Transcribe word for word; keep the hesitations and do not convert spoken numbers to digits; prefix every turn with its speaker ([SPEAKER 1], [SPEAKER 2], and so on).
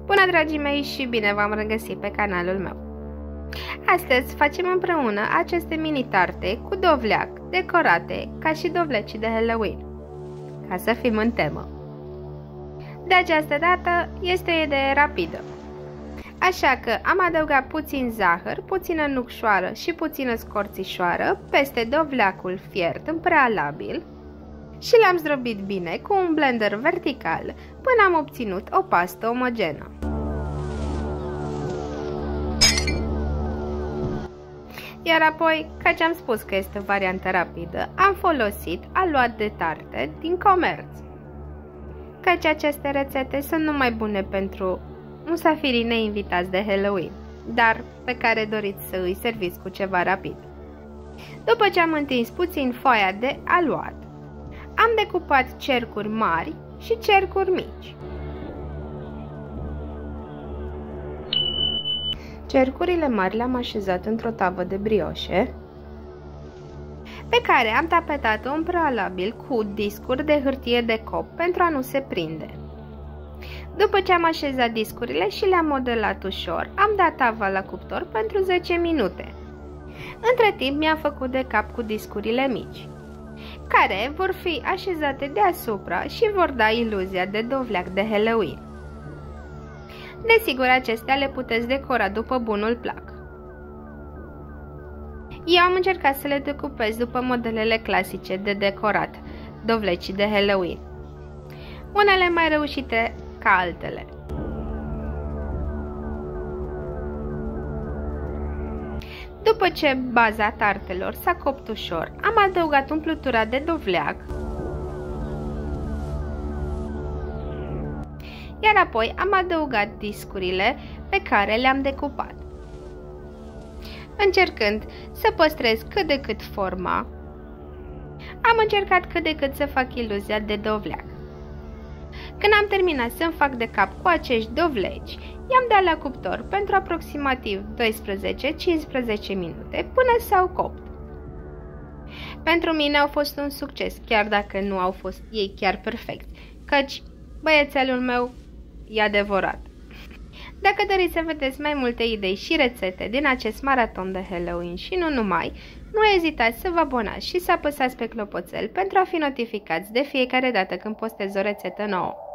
[SPEAKER 1] Bună, dragii mei, și bine v-am regăsit pe canalul meu. Astăzi facem împreună aceste mini tarte cu dovleac decorate ca și dovlecii de Halloween, ca să fim în temă. De această dată este o idee rapidă, așa că am adăugat puțin zahăr, puțină nucșoară și puțină scorțișoară peste dovleacul fiert în prealabil și l-am zdrobit bine cu un blender vertical până am obținut o pastă omogenă. Iar apoi, căci am spus că este o variantă rapidă, am folosit aluat de tarte din comerț, căci aceste rețete sunt numai bune pentru musafirii neinvitați de Halloween, dar pe care doriți să îi serviți cu ceva rapid. După ce am întins puțin foaia de aluat, am decupat cercuri mari și cercuri mici. Cercurile mari le-am așezat într-o tavă de brioșe, pe care am tapetat-o în prealabil cu discuri de hârtie de cop pentru a nu se prinde. După ce am așezat discurile și le-am modelat ușor, am dat tava la cuptor pentru zece minute. Între timp mi-am făcut de cap cu discurile mici, care vor fi așezate deasupra și vor da iluzia de dovleac de Halloween. Desigur, acestea le puteți decora după bunul plac. Eu am încercat să le decupez după modelele clasice de decorat, dovlecii de Halloween, unele mai reușite ca altele. După ce baza tartelor s-a copt ușor, am adăugat umplutura de dovleac, iar apoi am adăugat discurile pe care le-am decupat, încercând să păstrez cât de cât forma. Am încercat cât de cât să fac iluzia de dovleac. Când am terminat să-mi fac de cap cu acești dovleci, i-am dat la cuptor pentru aproximativ doisprezece cincisprezece minute până s-au copt. Pentru mine au fost un succes, chiar dacă nu au fost ei chiar perfecți, căci băiețelul meu i-a devorat. Dacă doriți să vedeți mai multe idei și rețete din acest maraton de Halloween și nu numai, nu ezitați să vă abonați și să apăsați pe clopoțel pentru a fi notificați de fiecare dată când postez o rețetă nouă.